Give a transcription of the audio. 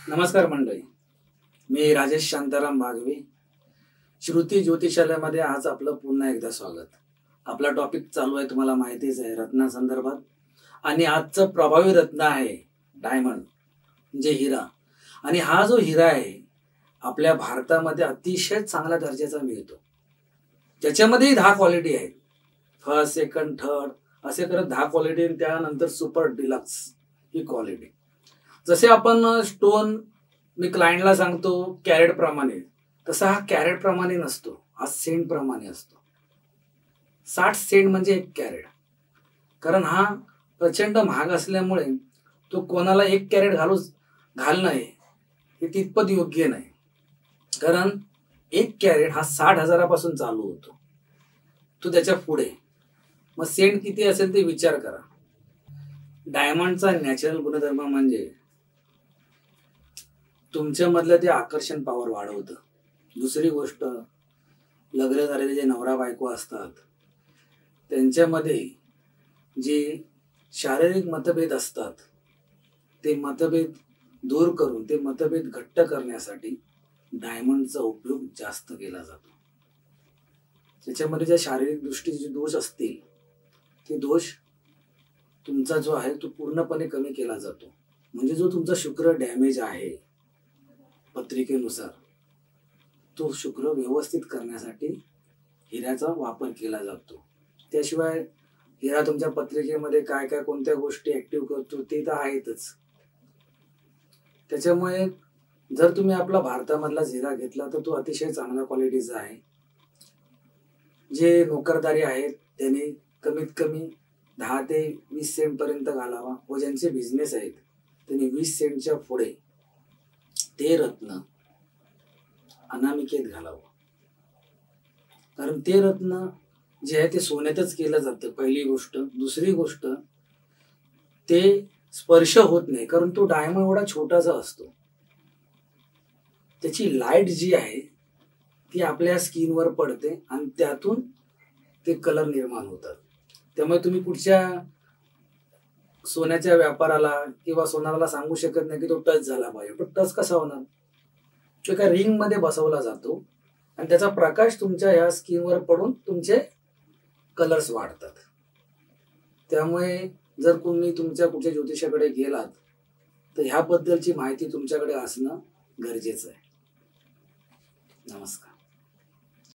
नमस्कार मंडळी, मी राजेश शांताराम भागवे. श्रुती ज्योतिषालयामध्ये आज आपलं पुन्हा एकदा स्वागत. आपला टॉपिक चालू आहे, तुम्हाला माहितीच आहे, रत्नासंदर्भात. आणि आजचं प्रभावी रत्न आहे डायमंड, म्हणजे हिरा. आणि हा जो हिरा आहे आपल्या भारतामध्ये अतिशय चांगल्या दर्जाचा मिळतो. ज्याच्यामध्येही 10 क्वालिटी आहेत, फर्स्ट, सेकंड, थर्ड असे करत 10 क्वालिटी, आणि त्यानंतर सुपर डिलक्स ही क्वालिटी. जसे आपण स्टोन मी क्लायंटला सांगतो कॅरेट प्रमाणे, तसा हा कॅरेट प्रमाणे नसतो, हा सेंट प्रमाणे असतो. 60 सेंट म्हणजे 1 कॅरेट. कारण हा प्रचंड महाग असल्यामुळे तो कोणाला 1 कॅरेट घालणं हे तितपत योग्य नाही. कारण 1 कॅरेट हा 60,000पासून चालू होतो, तो त्याच्या पुढे. मग सेंट किती असेल ते विचार करा. डायमंडचा नॅचरल गुणधर्म म्हणजे तुमच्यामधलं ते आकर्षण पॉवर वाढवतं. दुसरी गोष्ट, लग्न झालेले जे नवरा बायको असतात त्यांच्यामध्ये जे शारीरिक मतभेद असतात ते मतभेद दूर करून ते मतभेद घट्ट करण्यासाठी डायमंडचा उपयोग जास्त केला जातो. त्याच्यामध्ये ज्या शारीरिक दृष्टीचे दोष असतील ते दोष तुमचा जो आहे तो पूर्णपणे कमी केला जातो. म्हणजे जो तुमचा शुक्र डॅमेज आहे पत्रिकेनुसार, तो शुक्र व्यवस्थित करण्यासाठी हिऱ्याचा वापर केला जातो. त्याशिवाय हिरा तुमच्या पत्रिकेमध्ये काय काय कोणत्या गोष्टी ऍक्टिव्ह करतो ते तर आहेतच. त्याच्यामुळे जर तुम्ही आपला भारतामधला हिरा घेतला तर तो अतिशय चांगल्या क्वालिटीचा आहे. जे नोकरदारी आहेत त्यांनी कमीत कमी 10 ते 20 सेंट पर्यंत घालावा, व ज्यांचे बिझनेस आहेत त्यांनी 20 सेंटच्या पुढे ते रत्न अनामिकेत घालावं. कारण ते रत्न जे आहे ते सोन्यातच केलं जातं, पहिली गोष्ट. दुसरी गोष्ट, ते स्पर्श होत नाही, कारण तो डायमंड एवढा छोटासा असतो. त्याची लाईट जी आहे ती आपल्या स्किनवर पडते आणि त्यातून ते कलर निर्माण होतात. त्यामुळे तुम्ही कुठच्या सोन्याच्या व्यापाराला किंवा सोनाराला सांगू शकत नाही की तो टच झाला पाहिजे. तो टच कसा होणार? तो एका रिंग मध्ये बसवला जातो आणि त्याचा प्रकाश तुमच्या ह्या स्किनवर पडून तुमचे कलर्स वाढतात. त्यामुळे जर तुम्ही तुमच्या कुठच्या ज्योतिषाकडे गेलात तर ह्याबद्दलची माहिती तुमच्याकडे असणं गरजेचं आहे. नमस्कार.